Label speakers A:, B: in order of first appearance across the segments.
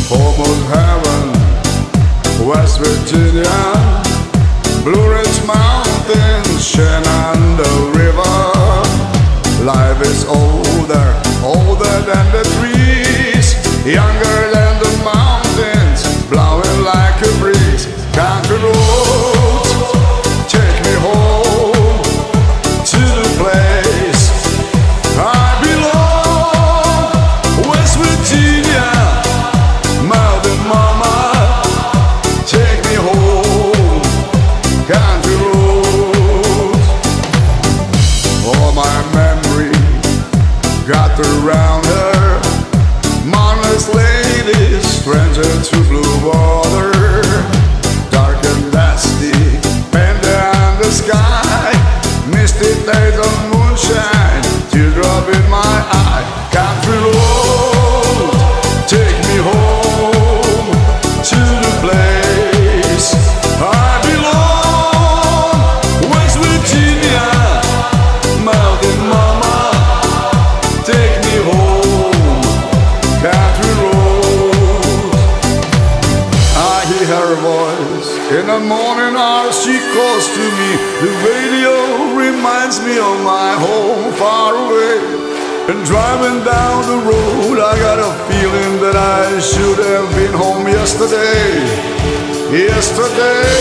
A: almost heaven, West Virginia, Blue Ridge Mountains, Shenandoah River. Life is older, older than the trees, younger than the mountains, blowing like a breeze. Country roads, take me home to the place I belong. West Virginia, Mountain Mama, take me home. Country roads, all my memory gathered around her. Mindless lady, stranger to blue water, dark and dusty, painted on the sky, misty days of moonshine, teardrop in my eye. Country road, take me home to the place I belong. West Virginia, Mountain Mama, take me home. Country road, I hear her voice in the morning hours. She calls to me. The radio reminds me of my home far away. And driving down the road, I got a feeling that I should have been home yesterday. Yesterday,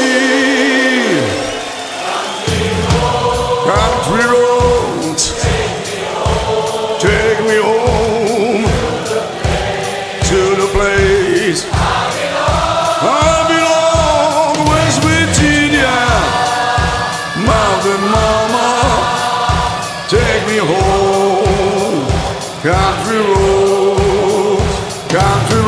A: country roads, take me home to the place I belong. West Virginia, Mountain Mama, take me home. Country roads, country